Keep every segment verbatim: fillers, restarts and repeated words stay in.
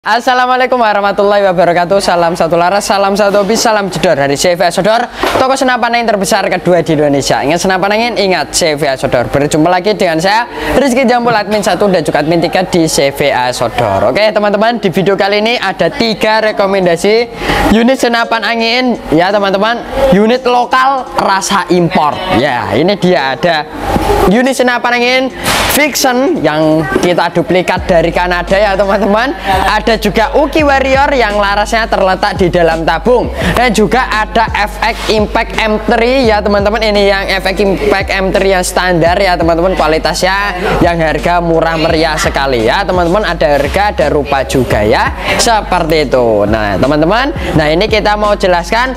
Assalamualaikum warahmatullahi wabarakatuh. Salam satu laras, salam satu hobi, salam jedor dari C V A Sodor, toko senapan angin terbesar kedua di Indonesia. Ingat senapan angin, ingat C V A Sodor. Berjumpa lagi dengan saya Rizky Jambul, admin satu dan juga admin tiga di C V A Sodor. Oke teman-teman, di video kali ini ada tiga rekomendasi unit senapan angin ya teman-teman, unit lokal rasa impor. Ya, ini dia ada unit senapan angin Vixen yang kita duplikat dari Kanada ya teman-teman. Ada juga Uki Warrior yang larasnya terletak di dalam tabung, dan juga ada F X Impact M tiga ya teman-teman. Ini yang F X Impact M tiga yang standar ya teman-teman, kualitasnya yang harga murah meriah sekali ya teman-teman. Ada harga, ada rupa juga ya, seperti itu. Nah teman-teman, nah ini kita mau jelaskan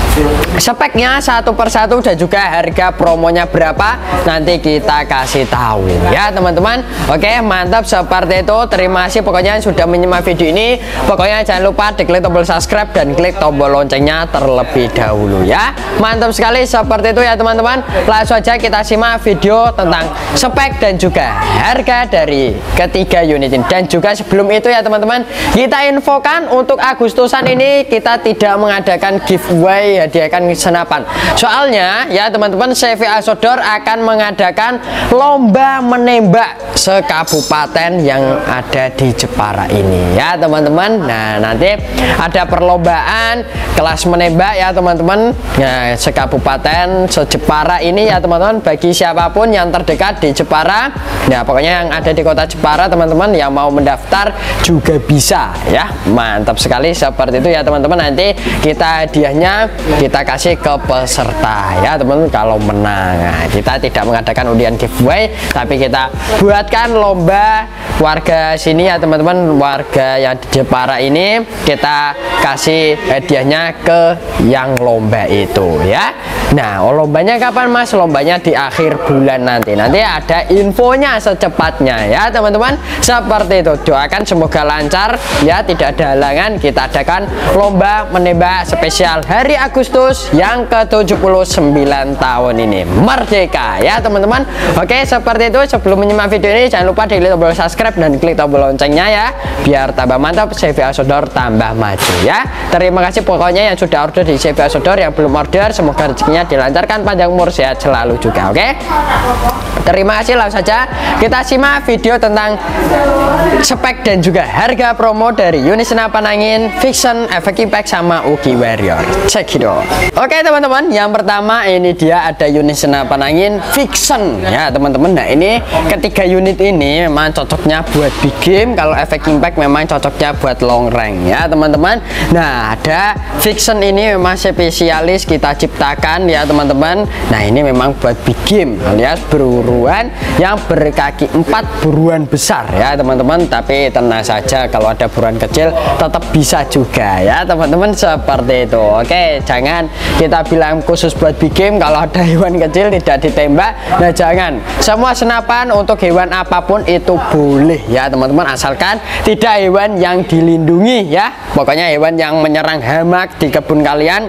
speknya satu persatu dan juga harga promonya berapa, nanti kita kasih tahu ya teman-teman. Oke, mantap, seperti itu. Terima kasih pokoknya yang sudah menyimak video ini. Pokoknya jangan lupa diklik tombol subscribe dan klik tombol loncengnya terlebih dahulu ya. Mantap sekali, seperti itu ya teman-teman. Langsung aja kita simak video tentang spek dan juga harga dari ketiga unit ini. Dan juga sebelum itu ya teman-teman, kita infokan untuk Agustusan ini kita tidak mengadakan giveaway hadiahkan senapan. Soalnya ya teman-teman, C V A Sodor akan mengadakan lomba menembak sekabupaten yang ada di Jepara ini ya teman-teman. Nah nanti ada perlombaan kelas menembak ya teman-teman. Nah sekabupaten se-Jepara ini ya teman-teman, bagi siapapun yang terdekat di Jepara. Nah pokoknya yang ada di kota Jepara teman-teman, yang mau mendaftar juga bisa ya. Mantap sekali, seperti itu ya teman-teman. Nanti kita hadiahnya kita kasih ke peserta ya teman-teman kalau menang. Nah, kita tidak mengadakan undian giveaway, tapi kita buatkan lomba warga sini ya teman-teman. Warga yang di Jepara ini kita kasih hadiahnya ke yang lomba itu ya. Nah lombanya kapan mas? Lombanya di akhir bulan nanti. Nanti ada infonya secepatnya ya teman-teman, seperti itu. Doakan semoga lancar ya, tidak ada halangan. Kita adakan lomba menembak spesial hari Agustus yang ke tujuh puluh sembilan tahun ini, merdeka ya teman-teman. Oke, seperti itu. Sebelum menyimak video ini jangan lupa diklik tombol subscribe dan klik tombol loncengnya ya, biar tambah mantap, C V A Sodor tambah maju ya. Terima kasih pokoknya yang sudah order di C V A Sodor. Yang belum order semoga rezekinya dilancarkan, panjang umur, sehat selalu juga. Oke, terima kasih. Langsung saja kita simak video tentang spek dan juga harga promo dari unit senapan angin Vixen, F X Impact sama Uki Warrior. Check it out. Oke teman-teman, yang pertama ini dia ada unit senapan angin Vixen ya teman-teman. Nah ini ketiga unit ini memang cocoknya buat big game. Kalau F X Impact memang cocoknya buat long range ya teman-teman. Nah ada Vixen ini memang spesialis kita ciptakan ya teman-teman. Nah ini memang buat big game alias buruan yang berkaki empat, buruan besar ya teman-teman. Tapi tenang saja, kalau ada buruan kecil tetap bisa juga ya teman-teman, seperti itu. Oke, jangan kita bilang khusus buat big game kalau ada hewan kecil tidak ditembak. Nah jangan, semua senapan untuk hewan apapun itu boleh ya teman-teman, asalkan tidak hewan yang dilindungi ya. Pokoknya hewan yang menyerang hamak di kebun kalian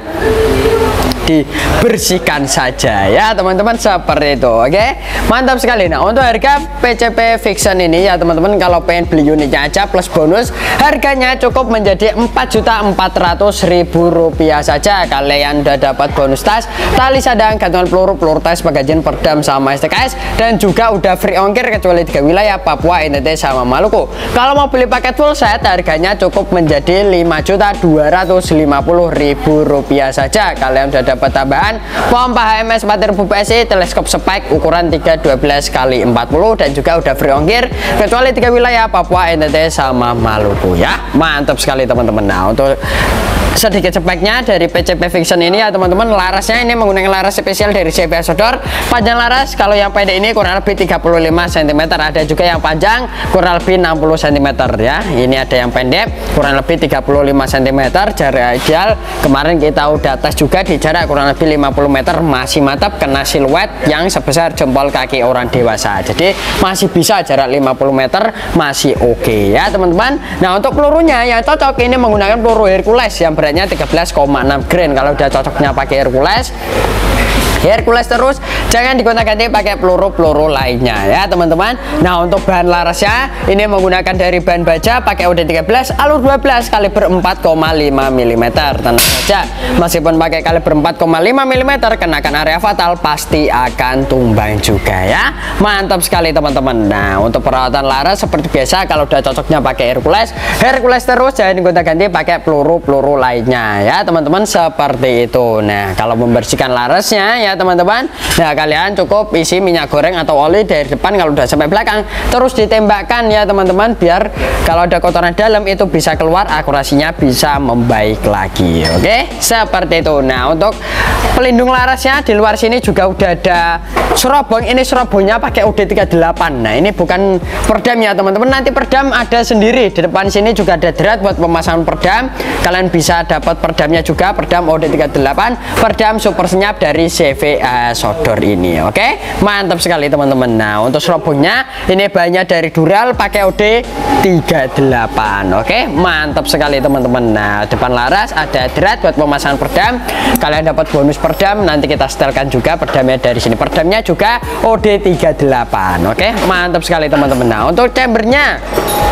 dibersihkan saja ya teman-teman, seperti itu. Oke, mantap sekali. Nah untuk harga P C P Vixen ini ya teman-teman, kalau pengen beli unitnya aja plus bonus, harganya cukup menjadi empat juta empat ratus ribu rupiah saja. Kalian udah dapat bonus tas, tali sadang, gantungan peluru, peluru tes, magazin, perdam sama S T K S, dan juga udah free ongkir kecuali tiga wilayah, Papua, N T T sama Maluku. Kalau mau beli paket full set, harganya cukup menjadi lima juta dua ratus lima puluh ribu rupiah saja. Kalian udah dapat tambahan pompa H M S empat ribu P S I, teleskop spike ukuran tiga dua belas kali empat puluh, dan juga udah free ongkir kecuali tiga wilayah, Papua, N T T sama Maluku ya. Mantap sekali teman-teman. Nah untuk sedikit speknya dari P C P Vixen ini ya teman-teman, larasnya ini menggunakan laras spesial dari C V A Sodor. Panjang laras kalau yang pendek ini kurang lebih tiga puluh lima sentimeter, ada juga yang panjang kurang lebih enam puluh sentimeter ya. Ini ada yang pendek kurang lebih tiga puluh lima sentimeter, jarak ideal kemarin kita udah tes juga di jarak kurang lebih lima puluh meter, masih mantap, kena siluet yang sebesar jempol kaki orang dewasa. Jadi masih bisa jarak lima puluh meter, masih oke okay, ya teman-teman. Nah untuk pelurunya yang cocok ini menggunakan peluru Hercules yang beratnya tiga belas koma enam gram. Kalau udah cocoknya pakai Hercules, Hercules terus, jangan digonta-ganti pakai peluru-peluru lainnya ya teman-teman. Nah untuk bahan larasnya ini menggunakan dari bahan baja pakai U D tiga belas alur dua belas kaliber empat koma lima milimeter. Tenang saja, meskipun pakai kaliber empat koma lima milimeter kenakan area fatal pasti akan tumbang juga ya. Mantap sekali teman-teman. Nah untuk perawatan laras seperti biasa, kalau udah cocoknya pakai Hercules, Hercules terus, jangan digonta-ganti pakai peluru-peluru lainnya ya teman-teman, seperti itu. Nah kalau membersihkan larasnya ya teman-teman, nah kalian cukup isi minyak goreng atau oli dari depan kalau udah sampai belakang, terus ditembakkan ya teman-teman, biar kalau ada kotoran dalam itu bisa keluar, akurasinya bisa membaik lagi. Oke, seperti itu. Nah untuk pelindung larasnya di luar sini juga udah ada serobong. Ini serobongnya pakai U D tiga delapan. Nah ini bukan perdam ya teman-teman, nanti perdam ada sendiri. Di depan sini juga ada drat buat pemasangan perdam, kalian bisa dapat perdamnya juga, perdam U D tiga delapan, perdam super senyap dari C V A Sodor ini. Oke, mantap sekali teman-teman. Nah untuk serobongnya ini bahannya dari Dural pakai U D tiga delapan. Oke, mantap sekali teman-teman. Nah depan laras ada drat buat pemasangan perdam, kalian dapat bonus perdam, nanti kita setelkan juga perdamnya dari sini. Perdamnya juga U D tiga delapan. Oke, mantap sekali teman-teman. Nah untuk chambernya,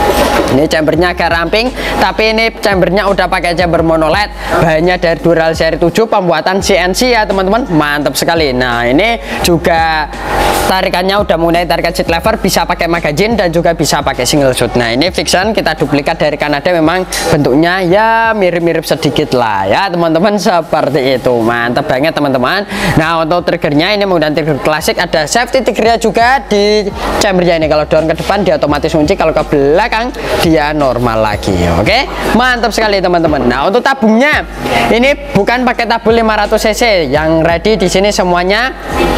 ini chambernya agak ramping, tapi ini chambernya udah pakai chamber monoled, bahannya dari Dural seri tujuh, pembuatan C N C ya teman-teman. Mantap sekali. Nah ini juga tarikannya udah mulai tarikan seat lever, bisa pakai magazine dan juga bisa pakai single shoot. Nah ini Vixen kita duplikat dari Kanada, memang bentuknya ya mirip-mirip sedikit lah ya teman-teman, seperti itu. Mantap banget teman-teman. Nah untuk triggernya ini menggunakan trigger klasik, ada safety triggernya juga di chambernya ini. Kalau dorong ke depan dia otomatis kunci, kalau ke belakang dia normal lagi. Oke, mantap sekali teman-teman. Nah untuk tabungnya ini bukan pakai tabung lima ratus cc, yang ready di sini semuanya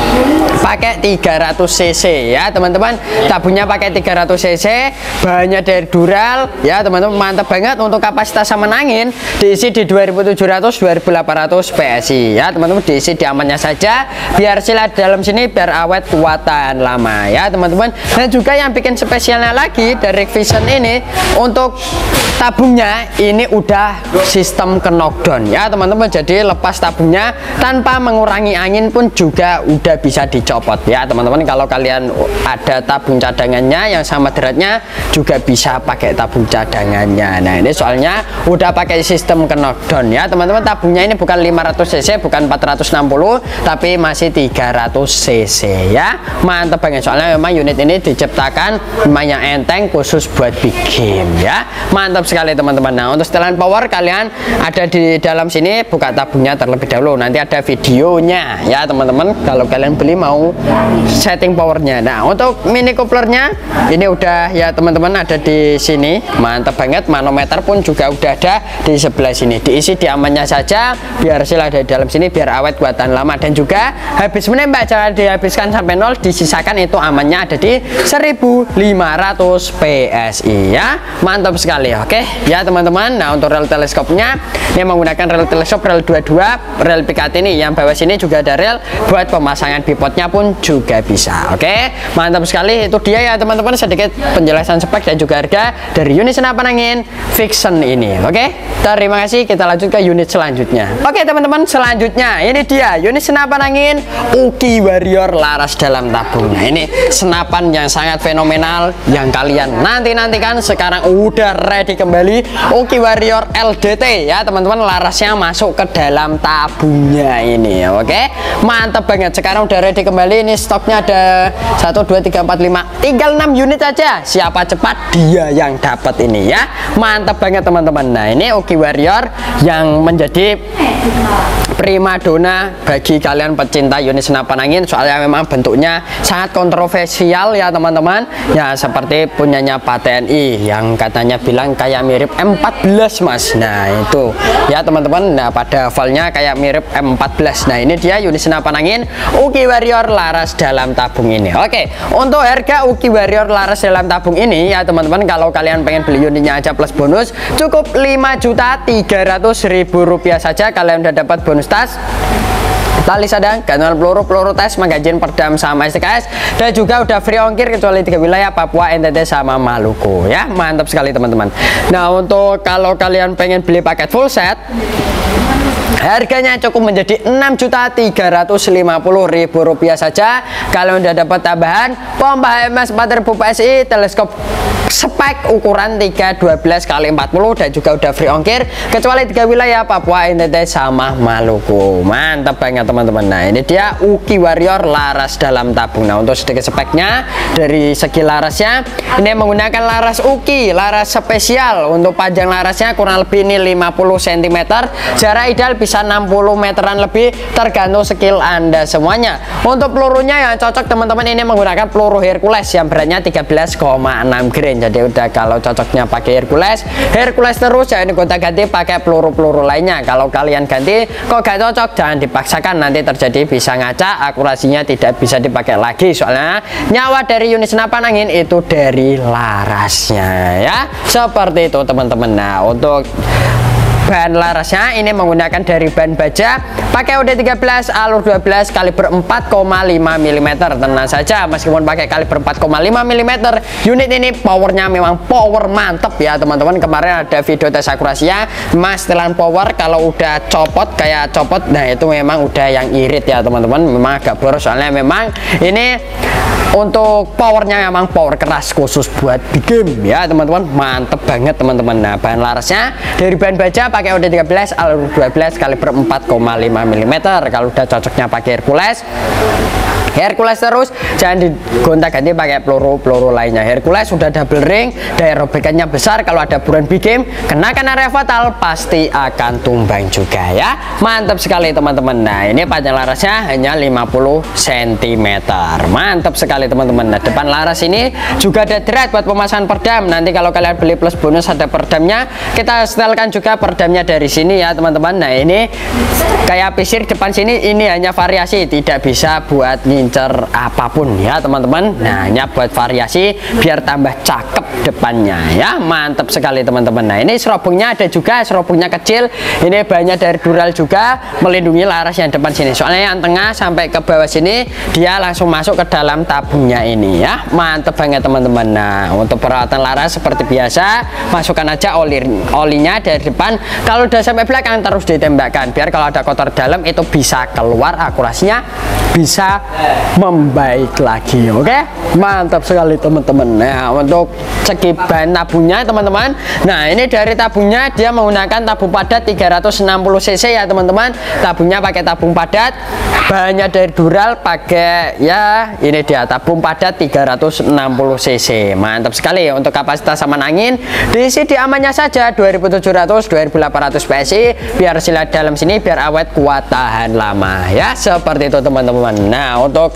pakai tiga ratus cc ya teman-teman. Tabungnya pakai tiga ratus cc, bahannya dari Dural ya teman-teman. Mantap banget. Untuk kapasitas saman angin diisi di dua ribu tujuh ratus dua ribu delapan ratus P S I ya teman-teman, diisi di amannya saja, biar sila di dalam sini biar awet kuat tahan lama ya teman-teman. Dan juga yang bikin spesialnya lagi dari Vixen ini, untuk tabungnya ini udah sistem ke knockdown ya teman-teman, jadi lepas tabungnya tanpa mengurangi angin pun juga udah bisa dicopot ya teman-teman. Kalau kalian ada tabung cadangannya yang sama dratnya juga bisa pakai tabung cadangannya. Nah ini soalnya udah pakai sistem ke knockdown ya teman-teman. Tabungnya ini bukan lima ratus cc, bukan empat ratus enam puluh, tapi masih tiga ratus cc ya. Mantap banget, soalnya memang unit ini diciptakan lumayan enteng khusus buat big game ya. Mantap sekali teman-teman. Nah untuk setelan power kalian ada di dalam sini, buka tabungnya terlebih dahulu, nanti ada videonya ya teman-teman kalau kalian beli mau setting powernya. Nah untuk mini couplernya ini udah ya teman-teman ada di sini. Mantap banget, manometer pun juga udah ada di sebelah sini, diisi di amannya saja, biar sila ada di dalam sini, biar awet buatan lama. Dan juga habis menembak jangan dihabiskan sampai nol, disisakan itu amannya ada di seribu lima ratus P S I ya. Mantap sekali. Oke ya teman-teman. Nah untuk rel teleskopnya ini menggunakan rel teleskop rel dua puluh dua, rel pikat ini yang bawah sini juga ada rel buat pemasangan bipodnya pun juga bisa. Oke, mantap sekali. Itu dia ya teman-teman, sedikit penjelasan spek dan juga harga dari unit senapan angin Vixen ini. Oke, terima kasih. Kita lanjut ke unit selanjutnya. Oke teman-teman, selanjutnya ini dia unit senapan angin Uki Warrior laras dalam tabung. Nah ini senapan yang sangat fenomenal yang kalian nanti-nantikan, sekarang udah ready kembali. Uki Warrior L D T ya teman-teman, larasnya masuk ke dalam tabungnya ini. Oke, mantap banget, sekarang udah ready kembali. Ini stoknya ada satu dua tiga empat lima, tinggal enam unit aja, siapa cepat dia yang dapat ini ya. Mantap banget teman-teman. Nah ini Uki Warrior yang menjadi primadona bagi kalian pecinta unit senapan angin, soalnya memang bentuknya sangat kontroversial ya teman-teman ya, seperti punyanya Pak T N I yang katanya bilang kayak mirip M empat belas mas. Nah itu ya teman-teman, nah pada hafalnya kayak mirip M empat belas. Nah ini dia unit senapan angin Uki Warrior laras dalam tabung ini. Oke, untuk harga Uki Warrior laras dalam tabung ini ya teman-teman, kalau kalian pengen beli unitnya aja plus bonus cukup lima juta tiga ratus ribu rupiah saja, kalian udah dapat bonus tas, tali sadang, gantungan peluru, peluru tes, magazin, perdam sama S T K S, dan juga udah free ongkir kecuali tiga wilayah Papua, N T T sama Maluku ya. Mantap sekali teman-teman. Nah, untuk kalau kalian pengen beli paket full set, harganya cukup menjadi enam juta tiga ratus lima puluh ribu rupiah saja. Kalian udah dapat tambahan pompa H M S empat ribu P S I, teleskop spek ukuran tiga dua belas kali empat puluh, dan juga udah free ongkir kecuali tiga wilayah Papua, N T T sama Maluku. Mantap banget teman-teman. Nah, ini dia Uki Warrior laras dalam tabung. Nah, untuk sedikit speknya dari segi larasnya, ini menggunakan laras Uki, laras spesial. Untuk panjang larasnya kurang lebih ini lima puluh sentimeter, jarak ideal bisa enam puluh meteran lebih, tergantung skill Anda semuanya. Untuk pelurunya yang cocok teman-teman, ini menggunakan peluru Hercules yang beratnya tiga belas koma enam grain. Jadi udah kalau cocoknya pakai Hercules, Hercules terus, jangan digonta-ganti pakai peluru-peluru lainnya. Kalau kalian ganti kok gak cocok, jangan dipaksakan, nanti terjadi bisa ngaca, akurasinya tidak bisa dipakai lagi. Soalnya nyawa dari unit senapan angin itu dari larasnya ya. Seperti itu teman-teman. Nah, untuk bahan larasnya ini menggunakan dari bahan baja, pakai O D tiga belas alur dua belas kaliber empat koma lima milimeter. Tenang saja, meskipun pakai kaliber empat koma lima milimeter, unit ini powernya memang power mantep ya teman-teman. Kemarin ada video tes akurasinya, mas setelan power kalau udah copot kayak copot, nah itu memang udah yang irit ya teman-teman, memang agak boros. Soalnya memang ini untuk powernya memang power keras khusus buat di game ya teman-teman. Mantep banget teman-teman. Nah, bahan larasnya dari bahan baja, pakai O D tiga belas alur dua belas kaliber empat koma lima milimeter. Kalau udah cocoknya pakai Hercules, Hercules terus, jangan digonta-ganti pakai peluru-peluru lainnya. Hercules sudah double ring, daya robekannya besar. Kalau ada buruan big game, kenakan area fatal pasti akan tumbang juga ya. Mantap sekali teman-teman. Nah, ini panjang larasnya hanya lima puluh sentimeter. Mantap sekali teman-teman. Nah, depan laras ini juga ada drat buat pemasangan perdam. Nanti kalau kalian beli plus bonus ada perdamnya, kita setelkan juga perdamnya dari sini ya teman-teman. Nah, ini kayak pisir depan sini, ini hanya variasi, tidak bisa buat ngincer apapun ya teman-teman. Nah, hanya buat variasi biar tambah cakep depannya ya. Mantap sekali teman-teman. Nah, ini serobongnya ada juga, serobongnya kecil. Ini banyak dari dural juga, melindungi laras yang depan sini. Soalnya yang tengah sampai ke bawah sini dia langsung masuk ke dalam tabungnya ini ya. Mantap banget teman-teman. Nah, untuk perawatan laras seperti biasa, masukkan aja oli olinya dari depan. Kalau udah sampai belakang terus ditembakkan, biar kalau ada kotor dalam itu bisa keluar, akurasinya bisa membaik lagi. Oke, mantap sekali teman-teman. Nah, untuk segi bahan tabungnya teman-teman, nah ini dari tabungnya dia menggunakan tabung padat tiga ratus enam puluh cc ya teman-teman. Tabungnya pakai tabung padat, bahannya dari dural, pakai ya ini dia tabung padat tiga ratus enam puluh cc. Mantap sekali. Untuk kapasitas aman angin diisi di amannya saja dua ribu tujuh ratus dua ribu delapan ratus P S I, biar silat dalam sini biar awet kuat tahan lama ya. Seperti itu teman-teman. Nah, untuk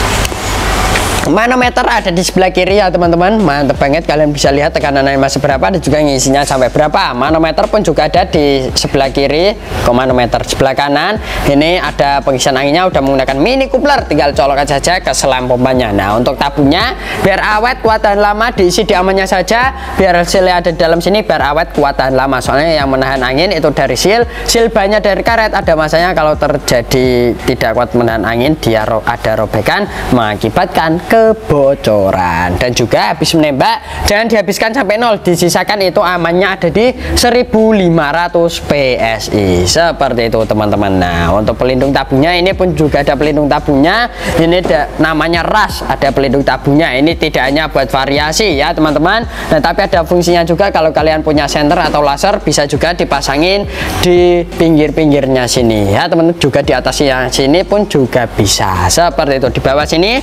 manometer ada di sebelah kiri ya teman-teman. Mantap banget, kalian bisa lihat tekanannya masih berapa dan juga ngisinya sampai berapa. Manometer pun juga ada di sebelah kiri. Ke manometer sebelah kanan ini ada pengisian anginnya, udah menggunakan mini coupler, tinggal colokan saja ke selang pompanya. Nah, untuk tabungnya biar awet kuat tahan lama diisi di amannya saja, biar sealnya ada di dalam sini biar awet kuat tahan lama. Soalnya yang menahan angin itu dari seal, seal bannya dari karet. Ada masanya kalau terjadi tidak kuat menahan angin, dia ro ada robekan mengakibatkan kebocoran. Dan juga habis menembak jangan dihabiskan sampai nol, disisakan itu amannya ada di seribu lima ratus P S I. Seperti itu teman-teman. Nah, untuk pelindung tabungnya ini pun juga ada pelindung tabungnya. Ini ada namanya ras, ada pelindung tabungnya. Ini tidak hanya buat variasi ya teman-teman, nah tapi ada fungsinya juga. Kalau kalian punya senter atau laser bisa juga dipasangin di pinggir-pinggirnya sini ya teman-teman. Juga di atasnya sini pun juga bisa. Seperti itu. Di bawah sini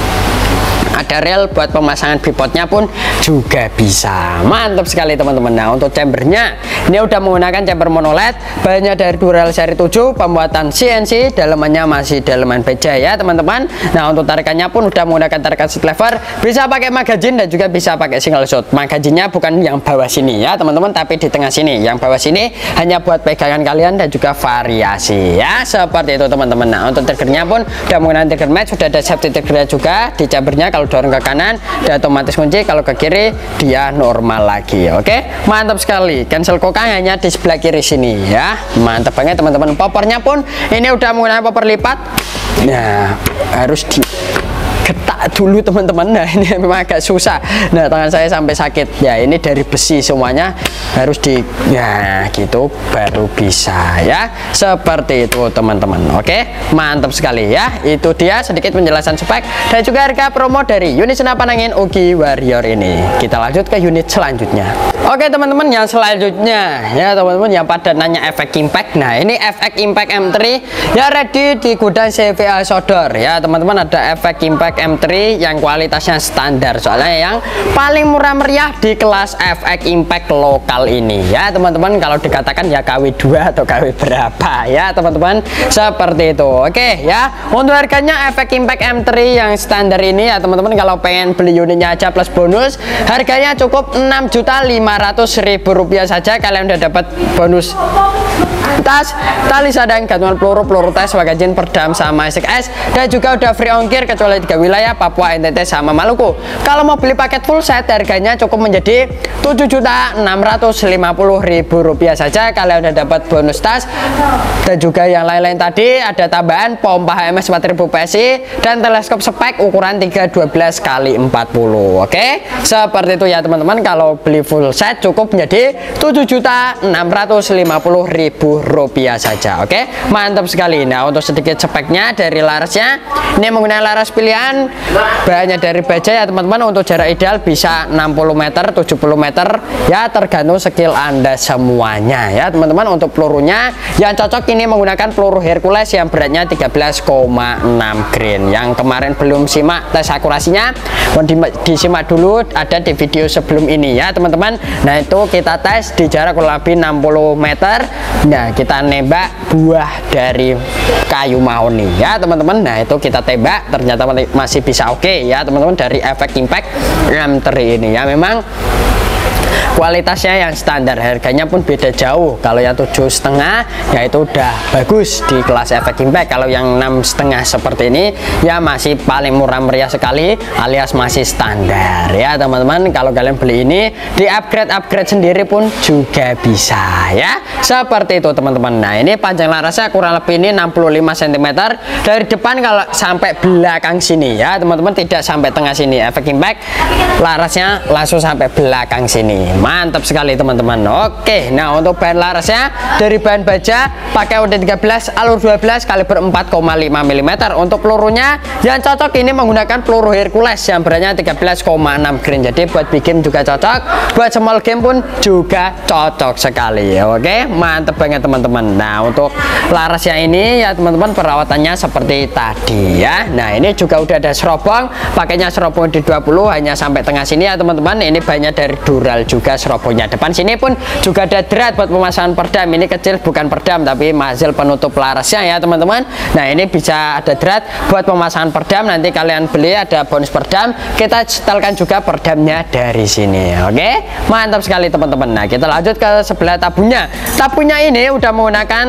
ada rel buat pemasangan bipodnya pun juga bisa. Mantap sekali teman-teman. Nah, untuk chambernya ini udah menggunakan chamber monoled, bahannya dari dural seri tujuh, pembuatan C N C, dalemannya masih daleman baja ya teman-teman. Nah, untuk tarikannya pun udah menggunakan tarikan seat lever, bisa pakai magazine dan juga bisa pakai single shot. Magazinnya bukan yang bawah sini ya teman-teman, tapi di tengah sini. Yang bawah sini hanya buat pegangan kalian dan juga variasi ya. Seperti itu teman-teman. Nah, untuk triggernya pun udah menggunakan trigger match, sudah ada safety triggernya juga di chambernya. Kalau kalau dorong ke kanan dia otomatis kunci, kalau ke kiri dia normal lagi. Oke, mantap sekali. Cancel kokang hanya di sebelah kiri sini ya, mantap banget teman-teman. Popornya pun ini udah menggunakan popor lipat. Nah, harus di getak dulu teman-teman. Nah, ini memang agak susah. Nah, tangan saya sampai sakit ya, ini dari besi semuanya harus di ya gitu baru bisa ya, seperti itu teman-teman. Oke, mantap sekali ya. Itu dia sedikit penjelasan spek dan juga harga promo dari unit senapan angin Uki Warrior ini. Kita lanjut ke unit selanjutnya. Oke teman-teman, yang selanjutnya ya teman-teman, yang pada nanya efek impact. Nah, ini efek impact M tiga ya, ready di gudang C V A Sodor ya teman-teman. Ada efek impact M tiga yang kualitasnya standar, soalnya yang paling murah meriah di kelas efek impact lokal ini ya teman-teman. Kalau dikatakan ya K W dua atau K W berapa ya teman-teman, seperti itu. Oke ya, untuk harganya efek impact M tiga yang standar ini ya teman-teman, kalau pengen beli unitnya aja plus bonus, harganya cukup enam juta lima ratus ribu rupiah saja. Kalian udah dapat bonus tas, tali sadang, gantungan peluru, peluru tes, magazin, perdam, sama S X S, dan juga udah free ongkir kecuali tiga wilayah, Papua, N T T, sama Maluku. Kalau mau beli paket full set, harganya cukup menjadi tujuh juta enam ratus lima puluh ribu rupiah saja. Kalian udah dapat bonus tas dan juga yang lain-lain tadi. Ada tambahan pompa H M S empat ribu P S I dan teleskop spek ukuran tiga dua belas kali empat puluh. Oke, seperti itu ya teman-teman. Kalau beli full set cukup menjadi tujuh juta enam ratus lima puluh ribu rupiah saja. Oke, mantap sekali. Nah, untuk sedikit speknya dari larasnya, ini menggunakan laras pilihan, bahannya dari baja ya teman-teman. Untuk jarak ideal bisa enam puluh meter, tujuh puluh meter ya, tergantung skill Anda semuanya ya teman-teman. Untuk pelurunya yang cocok ini menggunakan peluru Hercules yang beratnya tiga belas koma enam grain. Yang kemarin belum simak tes akurasinya, mohon disimak dulu, ada di video sebelum ini ya teman-teman. Nah, itu kita tes di jarak kurang lebih enam puluh meter. Nah, kita nembak buah dari kayu mahoni ya teman-teman. Nah, itu kita tembak, ternyata masih bisa oke okay, ya teman-teman, dari efek impact M tiga ini ya. Memang kualitasnya yang standar, harganya pun beda jauh. Kalau yang tujuh setengah ya itu udah bagus di kelas efek impact. Kalau yang enam setengah seperti ini ya masih paling murah meriah sekali, alias masih standar ya teman-teman. Kalau kalian beli ini di upgrade upgrade sendiri pun juga bisa ya, seperti itu teman-teman. Nah, ini panjang larasnya kurang lebih ini enam puluh lima sentimeter dari depan kalau sampai belakang sini ya teman-teman, tidak sampai tengah sini. Efek impact larasnya langsung sampai belakang sini. Mantap sekali teman-teman. Oke, nah untuk bahan larasnya dari bahan baja pakai U D tiga belas alur dua belas kaliber empat koma lima milimeter. Untuk pelurunya yang cocok ini menggunakan peluru Hercules yang beratnya tiga belas koma enam grain. Jadi buat bikin juga cocok, buat small game pun juga cocok sekali. Oke, mantap banget teman-teman. Nah, untuk larasnya ini ya teman-teman, perawatannya seperti tadi ya. Nah, ini juga udah ada serobong, pakainya serobong di dua puluh hanya sampai tengah sini ya teman-teman. Ini banyak dari Dural juga serobongnya. Depan sini pun juga ada drat buat pemasangan perdam. Ini kecil bukan perdam tapi hasil penutup larasnya ya teman-teman. Nah, ini bisa ada drat buat pemasangan perdam. Nanti kalian beli ada bonus perdam, kita setelkan juga perdamnya dari sini. Oke, mantap sekali teman-teman. Nah, kita lanjut ke sebelah tabungnya. Tabungnya ini udah menggunakan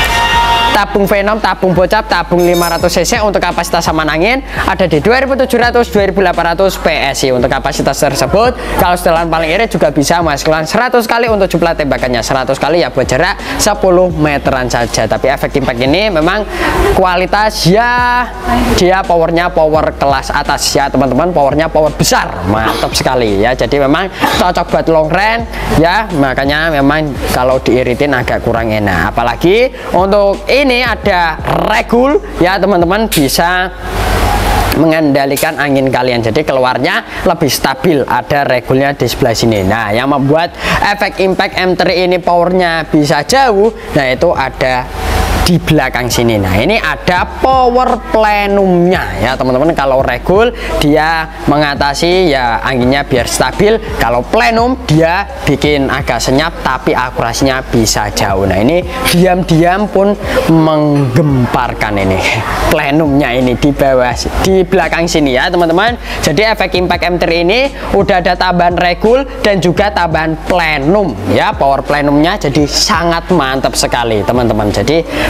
tabung Venom, tabung bocap, tabung lima ratus cc. Untuk kapasitas saman angin ada di dua ribu tujuh ratus dua ribu delapan ratus P S I. Untuk kapasitas tersebut kalau setelan paling irit juga bisa menghasilkan seratus kali. Untuk jumlah tembakannya seratus kali ya, buat jarak sepuluh meteran saja. Tapi efek impact ini memang kualitas ya, dia powernya power kelas atas ya teman-teman, powernya power besar, mantap sekali ya. Jadi memang cocok buat long range ya, makanya memang kalau diiritin agak kurang enak. Apalagi untuk ini ada regul ya teman-teman, bisa mengendalikan angin kalian, jadi keluarnya lebih stabil. Ada regulnya di sebelah sini. Nah, yang membuat efek impact M tiga ini powernya bisa jauh, nah itu ada di belakang sini. Nah, ini ada power plenumnya ya teman-teman. Kalau regul dia mengatasi ya anginnya biar stabil, kalau plenum dia bikin agak senyap tapi akurasinya bisa jauh. Nah, ini diam-diam pun menggemparkan ini plenumnya ini di bawah, di belakang sini ya teman-teman. Jadi efek impact M tiga ini udah ada tambahan regul dan juga tambahan plenum ya, power plenumnya jadi sangat mantap sekali teman-teman. Jadi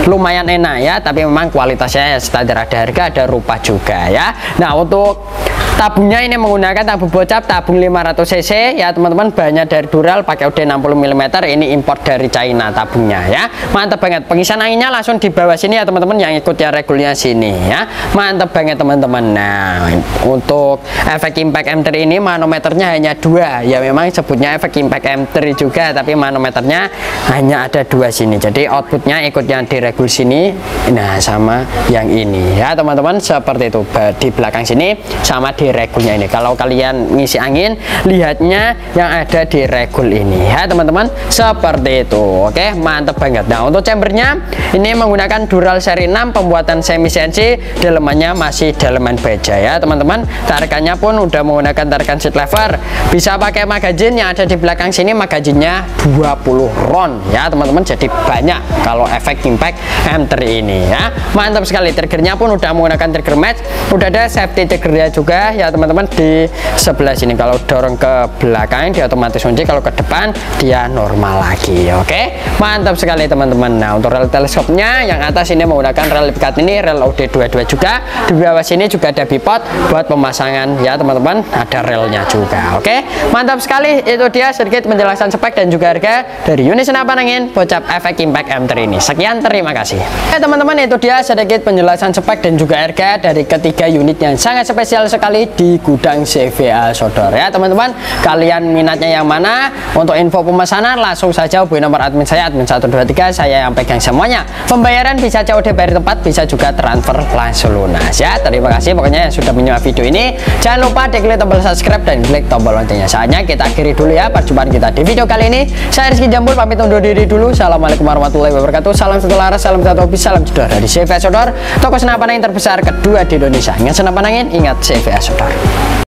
lumayan enak ya, tapi memang kualitasnya standar, ada harga ada rupa juga ya. Nah, untuk tabungnya ini menggunakan tabung bocap, tabung lima ratus cc ya teman-teman, bahannya dari Dural, pakai U D enam puluh milimeter, ini import dari China tabungnya ya. Mantap banget. Pengisian anginnya langsung di bawah sini ya teman-teman, yang ikut ya regulnya sini ya. Mantap banget teman-teman. Nah, untuk efek impact M tiga ini manometernya hanya dua ya, memang sebutnya efek impact M tiga juga, tapi manometernya hanya ada dua sini, jadi outputnya ikut yang di regul sini, nah sama yang ini ya teman-teman, seperti itu. Di belakang sini sama di regulnya ini. Kalau kalian ngisi angin, lihatnya yang ada di regul ini ya teman-teman, seperti itu. Oke, mantap banget. Nah, untuk chambernya ini menggunakan Dural seri enam, pembuatan semi C N C, dalemannya masih daleman baja ya teman-teman. Tarikannya pun udah menggunakan tarikan seat lever, bisa pakai magazin yang ada di belakang sini, magazinnya dua puluh round ya teman-teman, jadi banyak kalau efek impact M tiga ini ya. Mantap sekali. Triggernya pun udah menggunakan trigger match, udah ada safety triggernya juga ya teman-teman di sebelah sini. Kalau dorong ke belakang dia otomatis kunci, kalau ke depan dia normal lagi. Oke, mantap sekali teman-teman. Nah, untuk rel teleskopnya yang atas ini menggunakan rel pikat, ini rel O D dua puluh dua juga. Di bawah sini juga ada bipod buat pemasangan ya teman-teman, ada relnya juga. Oke, mantap sekali. Itu dia sedikit penjelasan spek dan juga harga dari unit senapan angin bocap efek impact M tiga ini. Sekian, terima kasih. Oke teman-teman, itu dia sedikit penjelasan spek dan juga harga dari ketiga unit yang sangat spesial sekali di gudang C V A Sodor ya teman-teman. Kalian minatnya yang mana? Untuk info pemesanan langsung saja hubungi nomor admin saya, admin satu dua tiga, saya yang pegang semuanya. Pembayaran bisa C O D bayar tempat, bisa juga transfer langsung lunas ya. Terima kasih pokoknya yang sudah menyimak video ini. Jangan lupa diklik tombol subscribe dan klik tombol loncengnya. Saatnya kita akhiri dulu ya perjumpaan kita di video kali ini. Saya Rizky Jambul pamit undur diri dulu. Assalamualaikum warahmatullahi wabarakatuh. Salam satu laras, salam satu hobi, salam jedor dari C V A Sodor, toko senapan angin terbesar kedua di Indonesia. Ingat senapan angin, ingat C V A Sodor.